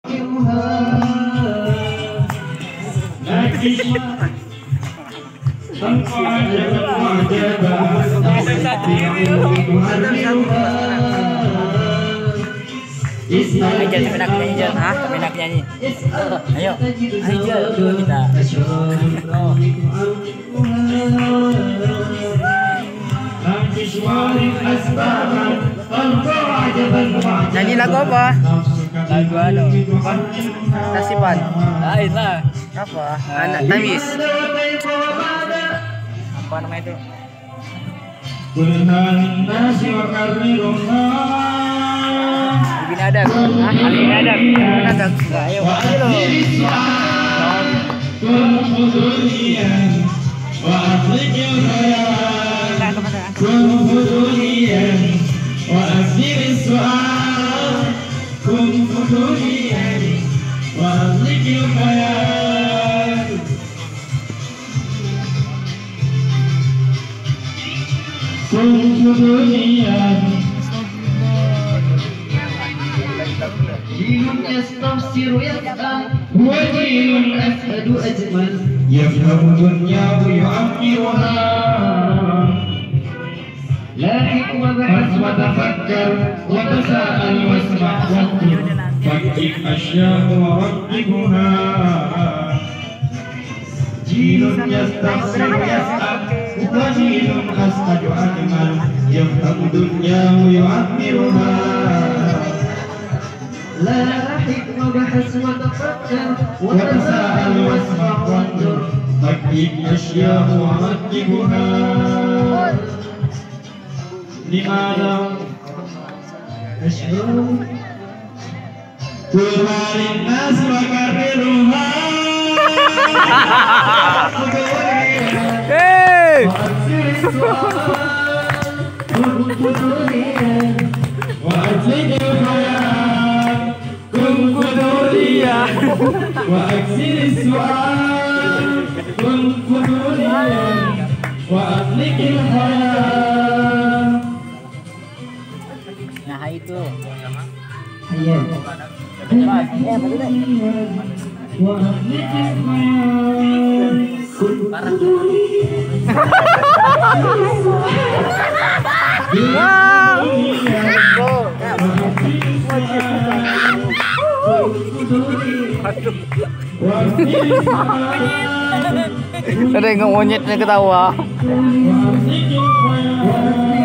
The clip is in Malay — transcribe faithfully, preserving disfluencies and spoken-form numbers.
Ayo Jel, tapi nak nyanyi Jel, hah? Tapi nak nyanyi. Ayo, ayo Jel, dulu kita. Nyanyi lagu apa? Lagu anu, Tasipan. Lain lah. Apa? Anak Tamis. Apa nama itu? Ibn Adam. Hah? Ibn Adam. Ibn Adam. Ayo, ayo lo. جيل يستبصر يسأل وجيل أسعد أجمل يفهم الدنيا ويعمرها لاحق وبحث وتفكر وتساءل واسمع وانظر فكر أشياء ورتبها جيل يستبصر يسأل وجيل أسعد أجمل يفهم الدنيا ويعمرها لا حكم بحث وتفكر وتساءل واسمع وانظر فكر أشياء ورتبها لماذا أشعر طوبى للناس وكررها وأجلك الخيال كن فضوليا وأكسر السؤال كن فضوليا وأطلق الخيال. Nah itu. Iya. Ya betul deh. وأطلق الخيال كن Ada yang monyetnya ketawa.